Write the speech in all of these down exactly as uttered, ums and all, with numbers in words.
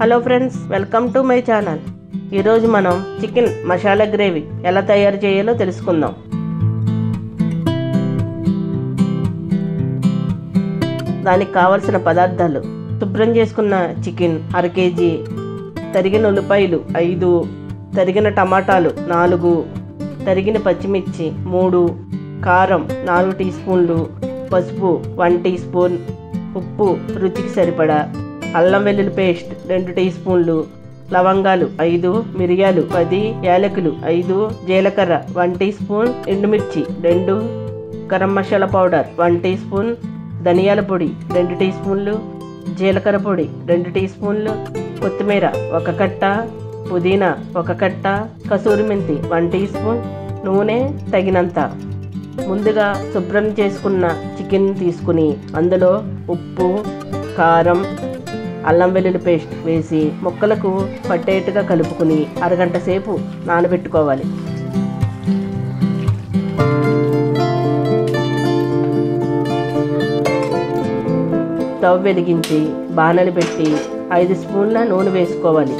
Hello friends, welcome to my channel. ఈరోజు మనం chicken masala gravy ఎలా తయారు చేయాలో తెలుసుకుందాం. దానికి కావలసిన పదార్థాలు: శుభ్రం చేసుకున్న చికెన్ అర కేజీ, తరిగిన ఉల్లిపాయలు ఐదు, తరిగిన టమాటాలు నాలుగు, తరిగిన పచ్చిమిర్చి మూడు, కారం నాలుగు టీ స్పూన్లు, పసుపు వన్ టీ స్పూన్, ఉప్పు రుచికి సరిపడా, అల్లం వెల్లుల్లి పేస్ట్ రెండు టీ స్పూన్లు, లవంగాలు ఐదు, మిరియాలు పది, యాలకులు ఐదు, జీలకర్ర వన్ టీ స్పూన్, ఎండుమిర్చి రెండు, garam masala powder one teaspoon, ధనియాల పొడి రెండు టీ స్పూన్లు, జీలకర్ర పొడి రెండు టీ స్పూన్లు, కొత్తిమీర ఒక కట్ట, పుదీనా ఒక కట్ట, కసూరి మెంతి వన్ టీ స్పూన్, నూనె తగినంత. ముందుగా శుభ్రం చేసుకున్న చికెన్ తీసుకుని అందులో ఉప్పు, కారం, అల్లం వెల్లుల్లి పేస్ట్ వేసి ముక్కలకు పట్టేట్టుగా కలుపుకుని అరగంట సేపు నానబెట్టుకోవాలి. స్టవ్ వెలిగించి బాణలి పెట్టి ఐదు స్పూన్ల నూనె వేసుకోవాలి.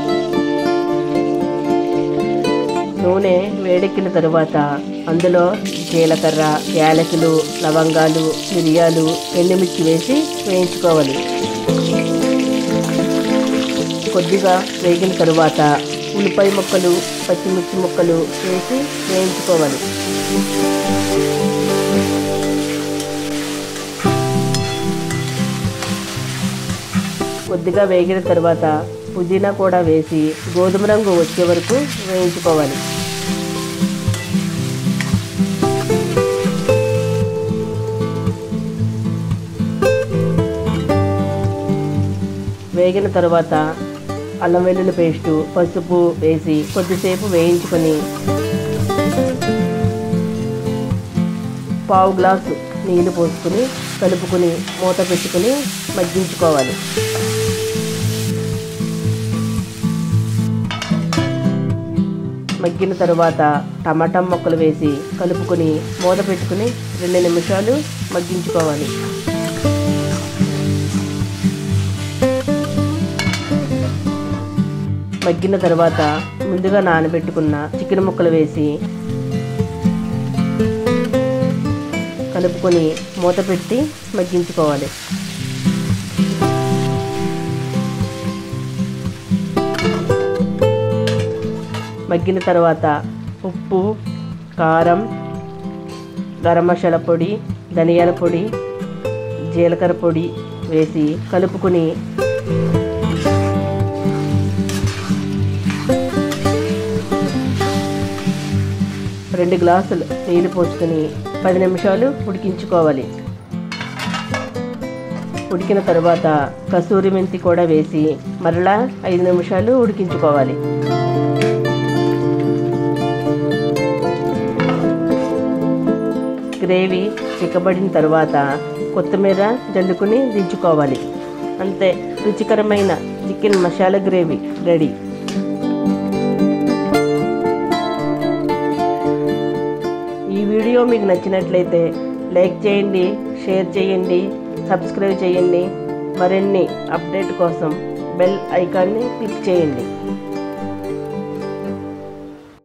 నూనె వేడెక్కిన తరువాత అందులో జీలకర్ర, యాలకులు, లవంగాలు, మిరియాలు, ఎండుమిర్చి వేసి వేయించుకోవాలి. కొద్దిగా వేగిన తరువాత ఉల్లిపాయ ముక్కలు, పచ్చిమిర్చి ముక్కలు వేసి వేయించుకోవాలి. కొద్దిగా వేగిన తర్వాత పుదీనా కూడా వేసి గోధుమ రంగు వచ్చే వరకు వేయించుకోవాలి. వేగిన తర్వాత అల్లం వెల్లుల్లి పేస్టు, పసుపు వేసి కొద్దిసేపు వేయించుకొని పావు గ్లాసు నీళ్లు పోసుకుని కలుపుకొని మూత పెట్టుకుని మగ్గించుకోవాలి. మగ్గిన తరువాత టమాటా ముక్కలు వేసి కలుపుకొని మూత పెట్టుకుని రెండు నిమిషాలు మగ్గించుకోవాలి. మగ్గిన తర్వాత ముందుగా నానబెట్టుకున్న చికెన్ ముక్కలు వేసి కలుపుకొని మూత పెట్టి మగ్గించుకోవాలి. మగ్గిన తర్వాత ఉప్పు, కారం, గరం మసాలా పొడి, ధనియాల పొడి, జీలకర్ర పొడి వేసి కలుపుకొని రెండు గ్లాసులు నీళ్ళు పోసుకొని పది నిమిషాలు ఉడికించుకోవాలి. ఉడికిన తర్వాత కసూరి మెంతి కూడా వేసి మరలా ఐదు నిమిషాలు ఉడికించుకోవాలి. గ్రేవీ చిక్కబడిన తర్వాత కొత్తిమీర జల్లుకుని దించుకోవాలి. అంతే, రుచికరమైన చికెన్ మసాలా గ్రేవీ రెడీ. ఈ వీడియో మీకు నచ్చినట్లయితే లైక్ చేయండి, షేర్ చేయండి, సబ్స్క్రైబ్ చేయండి. మరిన్ని అప్డేట్ కోసం బెల్ ఐకాన్ని క్లిక్ చేయండి.